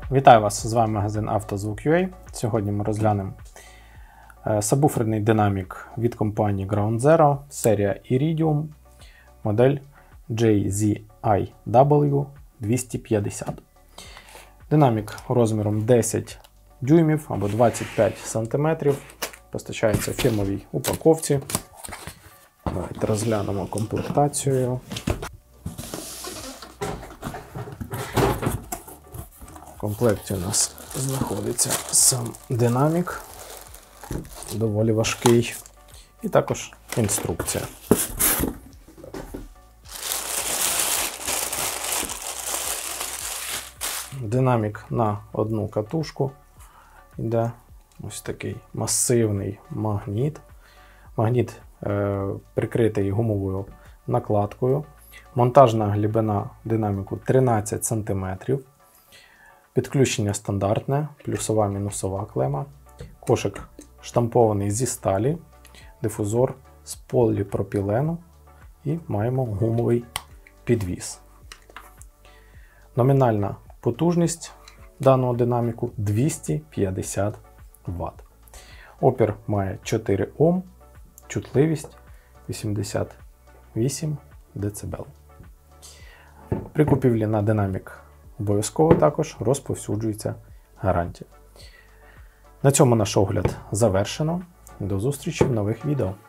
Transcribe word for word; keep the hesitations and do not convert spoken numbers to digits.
Вітаю вас, з вами магазин «Автозвук.ua». Сьогодні ми розглянемо сабвуферний динамік від компанії Ground Zero, серія Iridium, модель джей зі ай дабл ю двісті п'ятдесят. Динамік розміром десять дюймів або двадцять п'ять сантиметрів. Постачається в фірмовій упаковці. Давайте розглянемо комплектацію. В комплекті у нас знаходиться сам динамік, доволі важкий, і також інструкція. Динамік на одну катушку йде ось такий масивний магніт. Магніт е, прикритий гумовою накладкою. Монтажна глибина динаміку тринадцять сантиметрів. Підключення стандартне, плюсова мінусова клема. Кошик штампований зі сталі, дифузор з поліпропілену і маємо гумовий підвіс. Номінальна потужність даного динаміку двісті п'ятдесят ватт. Опір має чотири Ом, чутливість вісімдесят вісім децибел. При купівлі на динамік обов'язково також розповсюджується гарантія. На цьому наш огляд завершено. До зустрічі в нових відео.